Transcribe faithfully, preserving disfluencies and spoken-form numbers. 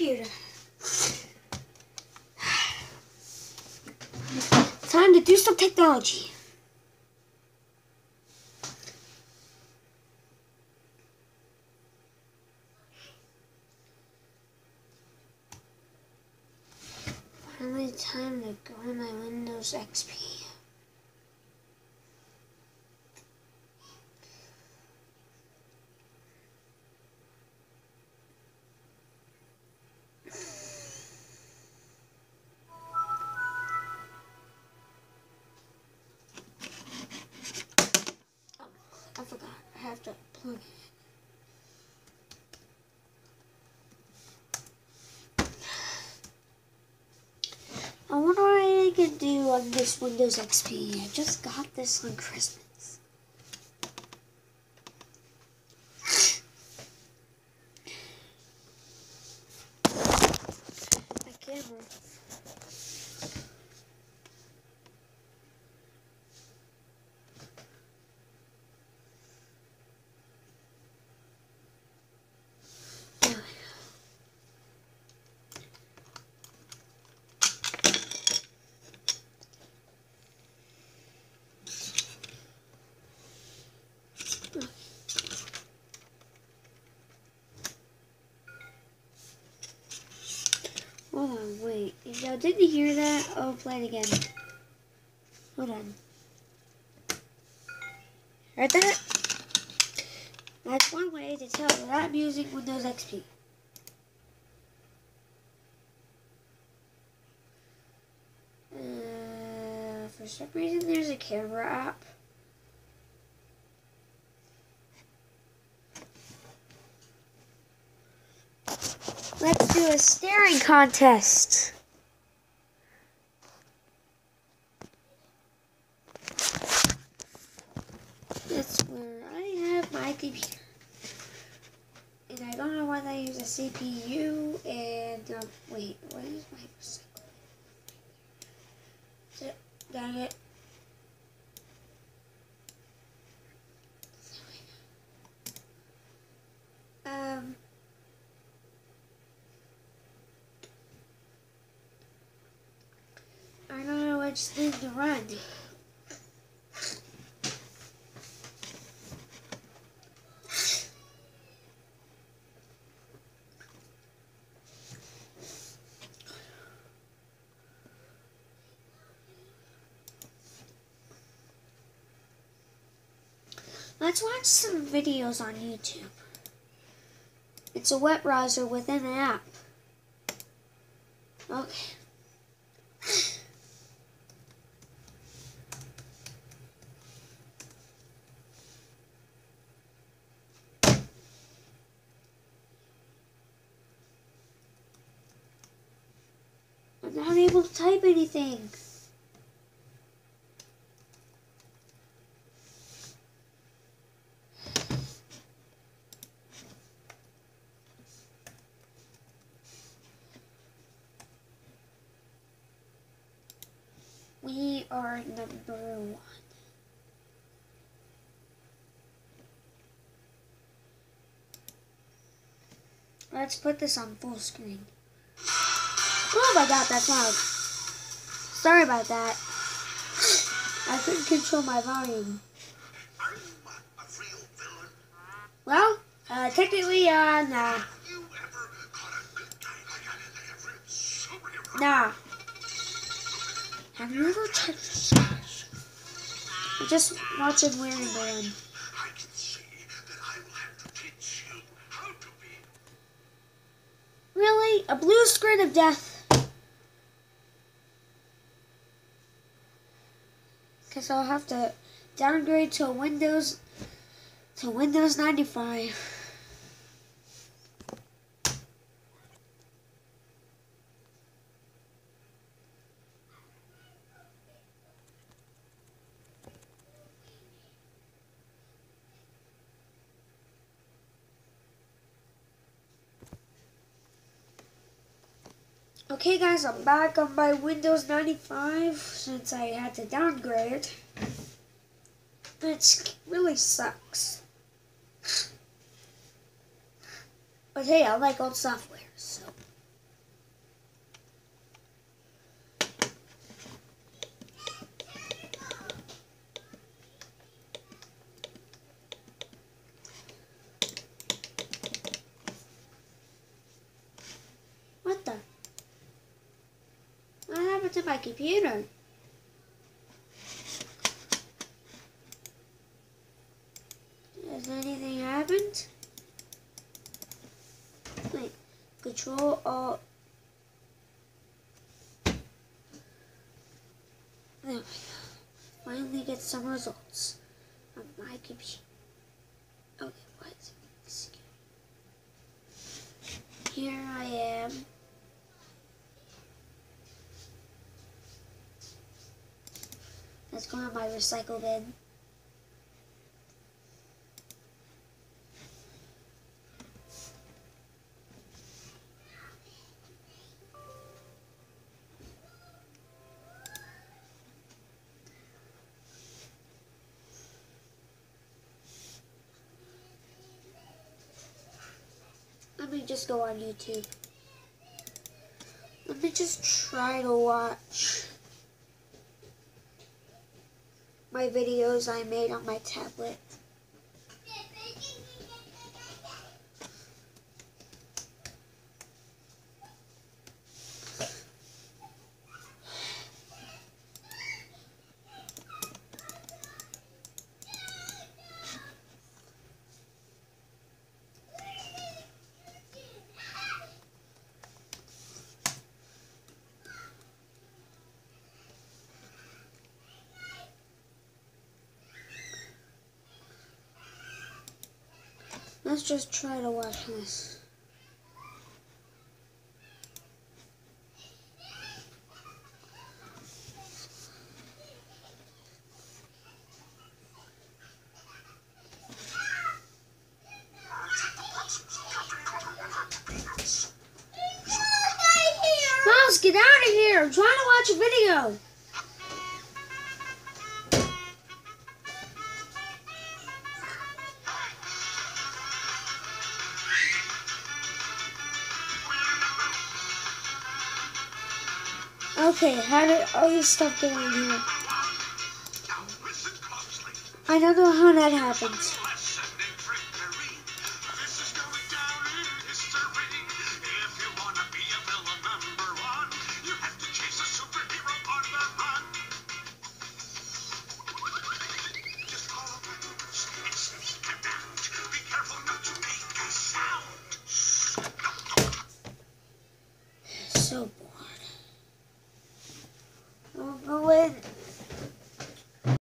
computer. Time to do some technology. Finally, time to go on my Windows X P. I forgot. I have to plug it in. I wonder what I can do on this Windows X P. I just got this on Christmas. My camera. Hold on, wait. If y'all didn't hear that, I'll play it again. Hold on. Heard that? That's one way to tell that I'm using Windows X P. Uh, for some reason, there's a camera app. Let's do a staring contest. That's where I have my computer. And I don't know why they use a C P U and, um, wait, what is my cycle? Dang it. Um... I don't know which thing to run. Let's watch some videos on YouTube. It's a web browser within an app. Okay. I'm not able to type anything. We are number one. Let's put this on full screen. Oh my god, that's loud. Sorry about that. I couldn't control my volume. Are you a real villain? Well, uh, technically, uh, nah. Have you ever caught a good guy like a, like a real superhero? Nah. Have you ever touched trash? I'm just watching Wearing Man. I can see that I will have to teach you how to be. Really? A blue screen of death? Guess I'll have to downgrade to a Windows to Windows ninety-five. Okay guys, I'm back on my Windows ninety-five since I had to downgrade. It really sucks. But hey, I like old software, so my computer. Has anything happened? Wait, Control Alt. There we go. Finally get some results on my computer. Okay, what is it? Here I am. Let's go on my recycle bin. Let me just go on YouTube. Let me just try to watch my videos I made on my tablet. Let's just try to watch this. Miles, get out of here! I'm trying to watch a video. Okay, how did all this stuff get in here? I don't know how that happened. So boring.